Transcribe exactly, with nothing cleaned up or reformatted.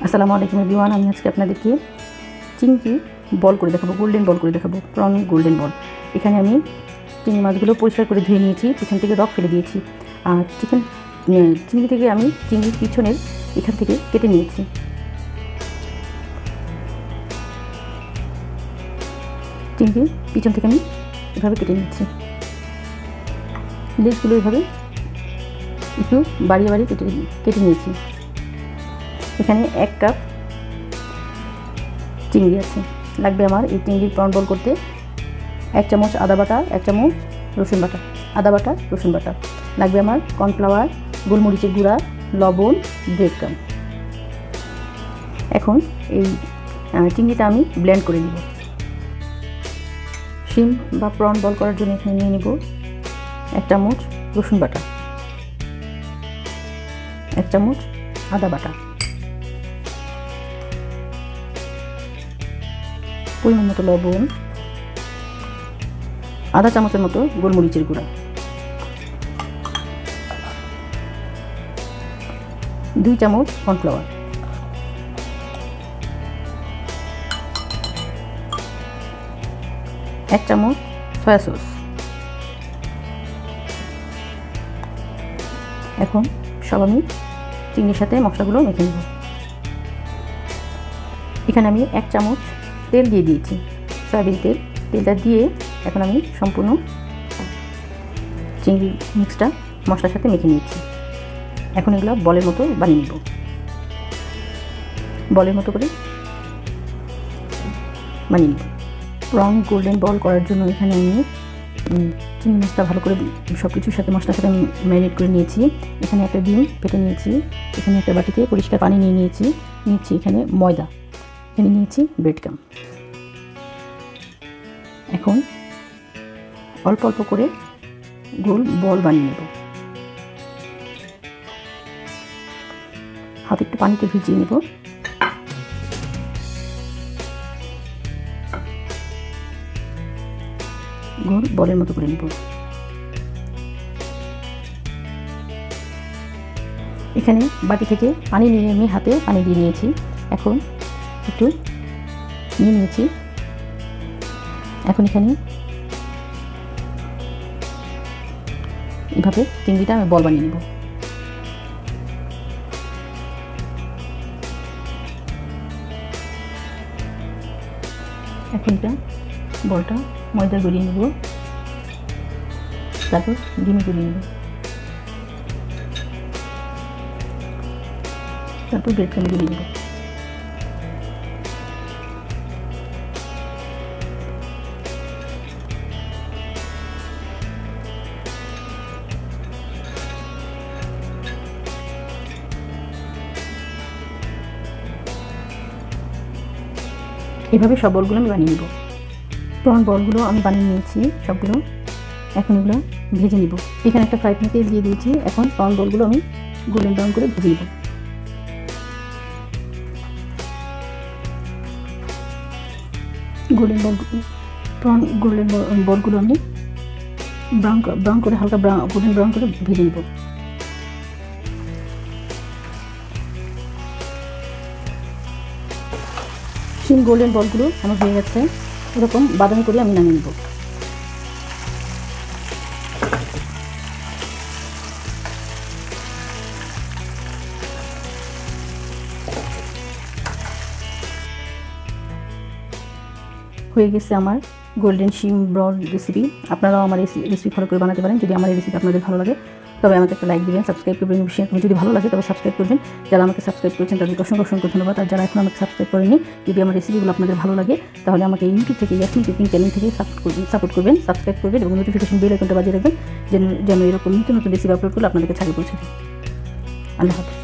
আসসালামু আলাইকুম এভরিওয়ান। আমি আজকে আপনাদেরকে চিংড়ি বল করে দেখাবো, গোল্ডেন বল করে দেখাবো, প্রন গোল্ডেন বল। এখানে আমি চিংড়ি মাছগুলো পরিষ্কার করে ধুয়ে নিয়েছি, পিছন থেকে রক ফেলে দিয়েছি। আর চিকেন চিংড়ি থেকে আমি চিংড়ির পিছনের এখান থেকে কেটে নিয়েছি। চিংড়ির পিছন থেকে আমি এভাবে কেটে নিয়েছি। লেজগুলো এভাবে একটু বাড়িয়ে বাড়িয়ে কেটে কেটে নিয়েছি। এখানে এক কাপ চিংড়ি আছে। লাগবে আমার এই চিংড়ির প্রন বল করতে এক চামচ আদা বাটা, এক চামচ রসুন বাটা, আদা বাটা রসুন বাটা। লাগবে আমার কর্নফ্লাওয়ার, গোলমরিচের গুঁড়া, লবণ, ব্রেড ক্রাম্ব। এখন এই চিংড়িটা আমি ব্লেন্ড করে নিব। শিম বা প্রন বল করার জন্য এখানে নিয়ে নিব এক চামচ রসুন বাটা, এক চামচ আদা বাটা, পরিমাণ মতো লবণ, আধা চামচের মতো গোলমরিচের গুঁড়া, দুই চামচ কর্নফ্লাওয়ার, এক চামচ সয়া সস। এখন সব আমি চিংড়ির সাথে মশলাগুলো মেখে নেব। এখানে আমি এক চামচ তেল দিয়ে দিয়েছি, সয়াবিন তেল। তেলটা দিয়ে এখন আমি সম্পূর্ণ চিংড়ি মিক্সটা মশলার সাথে মেখে নিয়েছি। এখন এগুলো বলের মতো বানিয়ে নেব। বলের মতো করে বানিয়ে নেব। প্রন গোল্ডেন বল করার জন্য এখানে আমি চিংড়ি মাছটা ভালো করে সব কিছুর সাথে মশলার সাথে আমি ম্যারিনেট করে নিয়েছি। এখানে একটা ডিম ফেটে নিয়েছি। এখানে একটা বাটিতে পরিষ্কার পানি নিয়ে নিয়েছি। নিয়েছি এখানে ময়দা, এখানে নিয়েছি ব্রেড ক্রাম্ব। এখন অল্প অল্প করে গোল বল বানিয়ে নেব। হাতে একটু পানিতে ভিজিয়ে নেব। গোল বলের মতো করে নেব। এখানে বাটি থেকে পানি নিয়ে আমি হাতে পানি দিয়ে নিয়েছি। এখন একটু নিয়ে নিয়েছি। এখন এখানে এভাবে চিংড়িটা আমি বল বানিয়ে নেব। এখন এটা বলটা ময়দা গলিয়ে নেব, তারপর ডিমে গলিয়ে নেব, তারপর ব্রেড ক্রাম্ব গলিয়ে নেব। এভাবে সব বলগুলো আমি বানিয়ে নেব। প্রন বলগুলো আমি বানিয়ে নিয়েছি সবগুলো। এখন এগুলো ভেজে নিব। এখানে একটা ফ্রাই প্যানে তেল দিয়ে দিয়েছি। এখন প্রন বলগুলো আমি গোল্ডেন ব্রাউন করে ভেজে নেব। গোল্ডেন বল প্রন গোল্ডেন বলগুলো আমি ব্রাউন ব্রাউন করে হালকা ব্রাউন গোল্ডেন ব্রাউন করে ভেজে নেব। শিম গোল্ডেন বলগুলো আমার হয়ে গেছে। এরকম বাদামি করে আমি নামিয়ে নেব। হয়ে গেছে আমার গোল্ডেন শিম বল রেসিপি। আপনারাও আমার এই রেসিপি ফলো করে বানাতে পারেন। যদি আমার এই রেসিপি আপনাদের ভালো লাগে তবে আমাকে একটা লাইক দিবেন, সাবস্ক্রাইব করবেন। যদি ভালো লাগে তবে সাবস্ক্রাইব করবেন। যারা আমাকে সাবস্ক্রাইব করেছেন তাদেরকে অসংখ্য অসংখ্য ধন্যবাদ। আর যারা এখন আমাকে সাবস্ক্রাইব করেনি, যদি আমার রেসিপিগুলো আপনাদের ভালো লাগে তাহলে আমাকে ইউটিউব থেকে ইয়াসমিন কুকিং চ্যানেল থেকে সাপোর্ট করবেন সাপোর্ট করবেন সাবস্ক্রাইব করবেন এবং নোটিফিকেশন বেল আইকনটা বাজিয়ে রাখবেন যেন যেন এরকম নতুন নতুন রেসিপি আপলোড করলে আপনাদেরকে ছাড়িয়ে পৌঁছে দেয়। আল্লাহ হাফেজ।